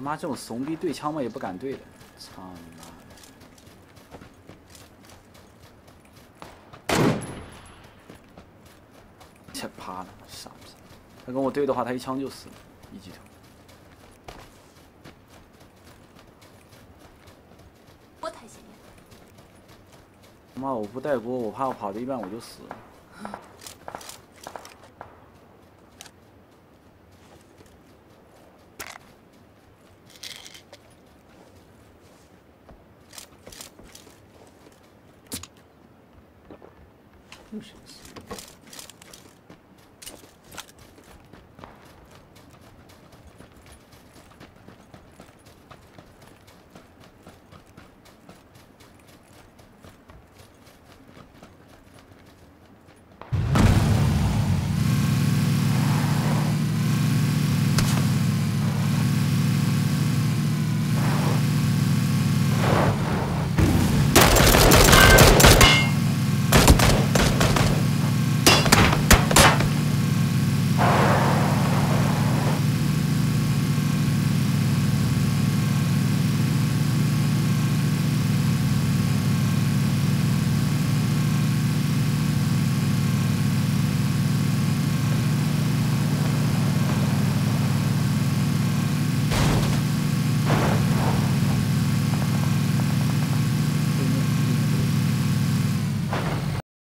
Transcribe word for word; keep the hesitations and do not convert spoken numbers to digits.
妈这种怂逼对枪嘛也不敢对的，操你妈！ 切趴了，傻逼！他跟我对的话，他一枪就死了，一级头。 锅太显眼。 他妈，我不带锅，我怕我跑到一半我就死了。又是死。